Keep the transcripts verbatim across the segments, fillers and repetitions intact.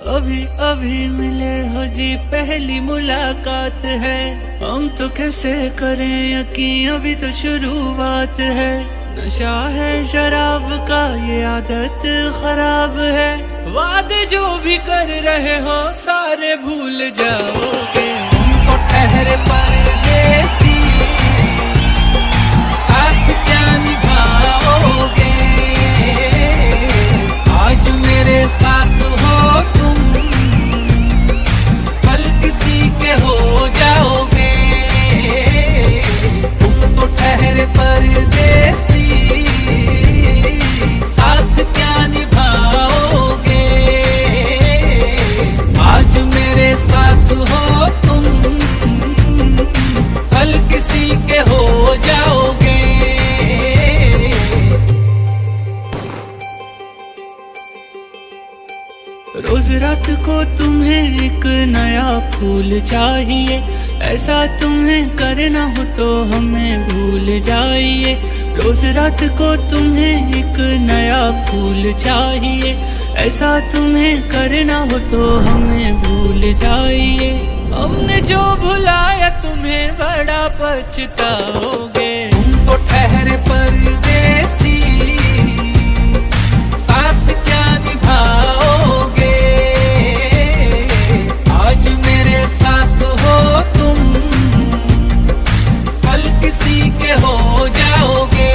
अभी अभी मिले हो जी, पहली मुलाकात है। हम तो कैसे करें यकीन, अभी तो शुरुआत है। नशा है शराब का, ये आदत खराब है। वादे जो भी कर रहे हो सारे भूल जाओगे। तुम तो ठहरे परदेसी, साथ क्या निभाओगे। आज मेरे साथ हो तुम, कल किसी के हो जाओगे। तुम तो ठहरे परदेसी, साथ क्या निभाओगे। आज मेरे साथ हो तुम, कल किसी के हो जाओगे। रोज रात को तुम्हें एक नया फूल चाहिए, ऐसा तुम्हें करना हो तो हमें भूल जाइए। रोज रात को तुम्हें एक नया फूल चाहिए, ऐसा तुम्हें करना हो तो हमें भूल जाइए। हमने जो भुलाया तुम्हें बड़ा पछताओगे। तुम तो ठहरे परदेसी, साथ क्या निभाओगे। आज मेरे साथ हो तुम, कल किसी के हो जाओगे।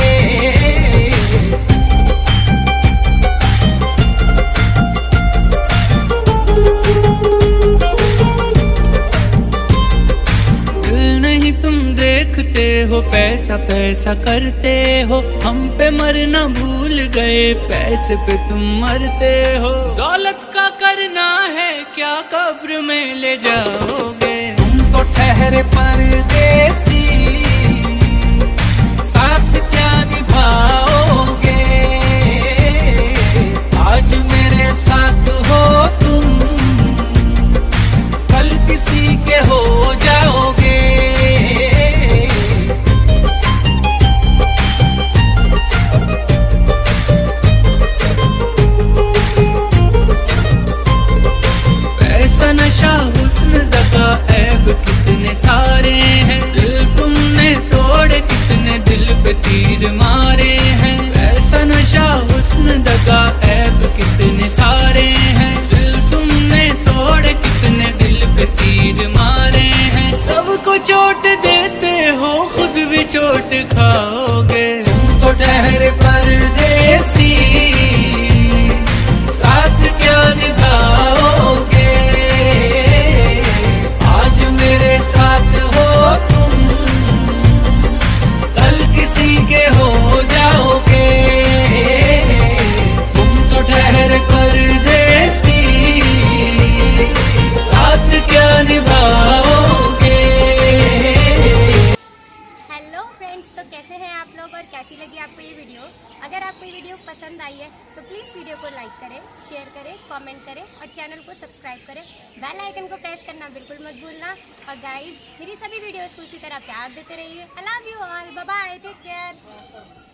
तुम देखते हो पैसा पैसा करते हो, हम पे मरना भूल गए, पैसे पे तुम मरते हो। दौलत का करना है क्या, कब्र में ले जाओगे। तुम तो ठहरे परदेसी, साथ क्या निभाओगे। आज मेरे साथ हो तुम, कल किसी के हो जाओगे। नशा हुस्न दगा ऐब कितने सारे हैं, दिल तुमने तोड़े कितने दिल पे तीर मारे हैं। ऐसा नशा हुस्न दगा ऐब कितने सारे हैं, दिल तुमने तोड़े कितने दिल पे तीर मारे हैं। सबको चोट देते हो खुद भी चोट खाओगे। तुम तो ठहरे परदेसी, साथ क्या निभाओगे। आज मेरे साथ हो तुम, कल किसी के हो जाओगे। तुम तो ठहरे परदेसी, साथ क्या निभाओगे। हेलो फ्रेंड्स, तो कैसे हैं आप लोग और कैसी लगी आपको ये वीडियो। अगर आपको ये वीडियो पसंद आई है तो प्लीज़ वीडियो को लाइक करें, शेयर करें, कमेंट करें और चैनल को सब्सक्राइब करें। बेल आइकन को प्रेस करना बिल्कुल मत भूलना। और गाइस, मेरी सभी वीडियोस को उसी तरह प्यार देते रहिए। I love you all, bye bye, take care.